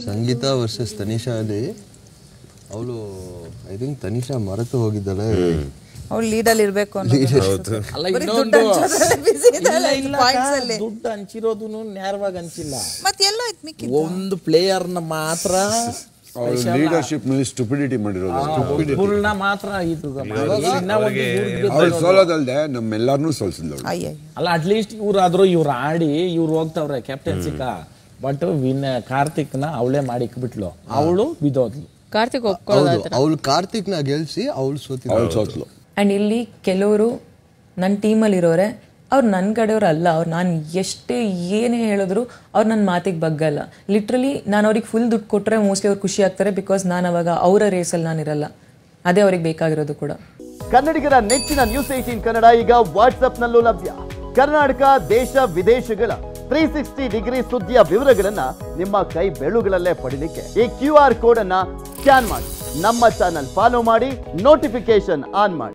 ಸಂಗೀತ versus Tanisha ಅಲ್ಲಿ ಅವಳು I think Tanisha ಮರೆತು ಹೋಗಿದ್ದಾಳೆ. ಅವಳು ಲೀಡಲ್ಲಿ ಇರಬೇಕು ಅಲ್ಲ ಇನ್ನೊಂದು ದುಡ್ಡು ಹಂಚಿರೋದು ನೇರವಾಗಿ ಹಂಚಿಲ್ಲ. ಮತ್ತೆ ಎಲ್ಲ ಒಂದು ಪ್ಲೇಯರ್ನ ಮಾತ್ರ ಲೀಡರ್ಶಿಪ್ ನಲ್ಲಿ ಸ್ಟುಪಿಡಿಟಿ ಮಾಡಿರೋದು ಮಾತ್ರ ಇದು ಸೋಲೋದಲ್ದೆ ನಮ್ಮೆಲ್ಲರನ್ನೂ ಸೋಲ್ಸಿದ್ಲು. ಅಲ್ಲ ಅಟ್ಲೀಸ್ಟ್ ಇವ್ರಾದ್ರೂ ಇವ್ರು ಆಡಿ ಇವ್ರು ಹೋಗ್ತಾವ್ರೆ ಕ್ಯಾಪ್ಟನ್ಸಿಕ. ಬಟ್ ಕಾರ್ತಿಕ್ನ ಅವಳೇ ಮಾಡಿಕ್ಬಿಟ್ಲು, ಅವಳು ಬಿದ್ದೋದ್ಲು. ಕಾರ್ತಿಕ್ ಅವಳು ಕಾರ್ತಿಕ್ನ ಗೆಲ್ಸಿ ಅವಳು ಸೋತ್ಲು. ಆ್ಯಂಡ್ ಇಲ್ಲಿ ಕೆಲವರು ನನ್ನ ಟೀಮಲ್ಲಿರೋರೆ ಅವ್ರು ನನ್ನ ಕಡೆಯವ್ರು ಅಲ್ಲ. ಅವ್ರು ನಾನು ಎಷ್ಟೇ ಏನೇ ಹೇಳಿದ್ರು ಅವ್ರು ನನ್ನ ಮಾತಿಗೆ ಬಗ್ಗಲ್ಲ. ಲಿಟ್ರಲಿ ನಾನು ಅವ್ರಿಗೆ ಫುಲ್ ದುಡ್ಡು ಕೊಟ್ಟರೆ ಮೋಸ್ಟ್ಲಿ ಅವ್ರು ಖುಷಿ ಆಗ್ತಾರೆ. ಬಿಕಾಸ್ ನಾನು ಅವಾಗ ಅವರ ರೇಸಲ್ಲಿ ನಾನು ಇರಲ್ಲ. ಅದೇ ಅವ್ರಿಗೆ ಬೇಕಾಗಿರೋದು ಕೂಡ. ಕನ್ನಡಿಗರ ನೆಚ್ಚಿನ ನ್ಯೂಸ್ 18 ಕನ್ನಡ ಈಗ ವಾಟ್ಸ್ಆಪ್ನಲ್ಲೂ ಲಭ್ಯ. ಕರ್ನಾಟಕ ದೇಶ ವಿದೇಶಗಳ 360 ಡಿಗ್ರಿ ಸುದ್ದಿಯ ವಿವರಗಳನ್ನ ನಿಮ್ಮ ಕೈ ಬೆಳುಗಳಲ್ಲೇ ಪಡಿಲಿಕ್ಕೆ ಈ QR ಕೋಡ್ ಅನ್ನ ಸ್ಕ್ಯಾನ್ ಮಾಡಿ, ನಮ್ಮ ಚಾನಲ್ ಫಾಲೋ ಮಾಡಿ, ನೋಟಿಫಿಕೇಶನ್ ಆನ್ ಮಾಡಿ.